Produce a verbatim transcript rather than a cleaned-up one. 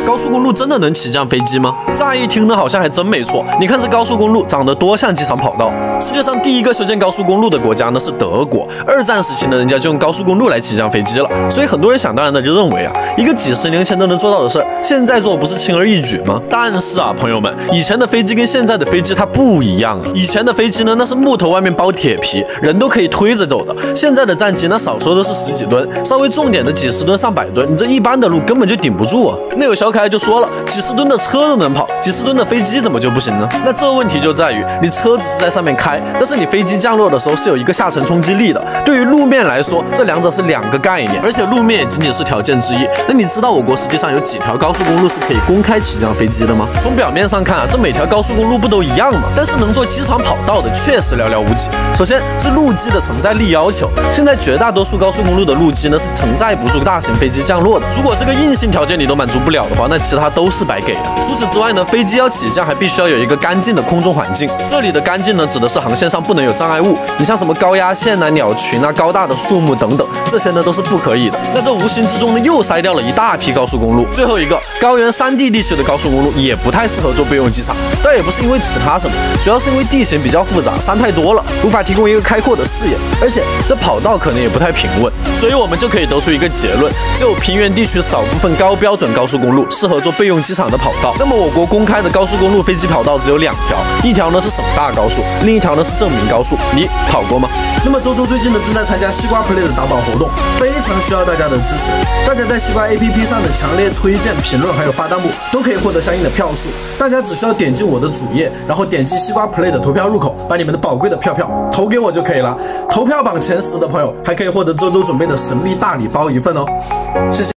高速公路真的能起降飞机吗？乍一听呢，好像还真没错。你看这高速公路长得多像机场跑道。世界上第一个修建高速公路的国家呢是德国，二战时期呢，人家就用高速公路来起降飞机了。所以很多人想当然的就认为啊，一个几十年前都能做到的事儿，现在做不是轻而易举吗？但是啊，朋友们，以前的飞机跟现在的飞机它不一样啊。以前的飞机呢，那是木头外面包铁皮，人都可以推着走的。现在的战机那少说都是十几吨，稍微重点的几十吨、上百吨，你这一般的路根本就顶不住啊。那有小可爱就说了，几十吨的车都能跑，几十吨的飞机怎么就不行呢？那这问题就在于，你车子是在上面开，但是你飞机降落的时候是有一个下沉冲击力的。对于路面来说，这两者是两个概念，而且路面也仅仅是条件之一。那你知道我国实际上有几条高速公路是可以公开起降飞机的吗？从表面上看啊，这每条高速公路不都一样吗？但是能做机场跑道的确实寥寥无几。首先是路基的承载力要求，现在绝大多数高速公路的路基呢是承载不住大型飞机降落的。如果这个硬性条件你都满足不了的话，那其他都是白给的。除此之外呢，飞机要起降还必须要有一个干净的空中环境。这里的干净呢，指的是航线上不能有障碍物，你像什么高压线啊、鸟群啊、高大的树木等等，这些呢都是不可以的。那这无形之中呢，又筛掉了一大批高速公路。最后一个，高原山地地区的高速公路也不太适合做备用机场，倒也不是因为其他什么，主要是因为地形比较复杂，山太多了，无法提供一个开阔的视野，而且这跑道可能也不太平稳。所以我们就可以得出一个结论，只有平原地区少部分高标准高速公路适合做备用机场的跑道。那么我国公开的高速公路飞机跑道只有两条，一条呢是省大高速，另一条呢是证明高速。你跑过吗？ 那么周周最近呢正在参加西瓜 Play 的打榜活动，非常需要大家的支持。大家在西瓜 A P P 上的强烈推荐、评论还有发弹幕，都可以获得相应的票数。大家只需要点击我的主页，然后点击西瓜 Play 的投票入口，把你们的宝贵的票票投给我就可以了。投票榜前十的朋友还可以获得周周准备的神秘大礼包一份哦。谢谢。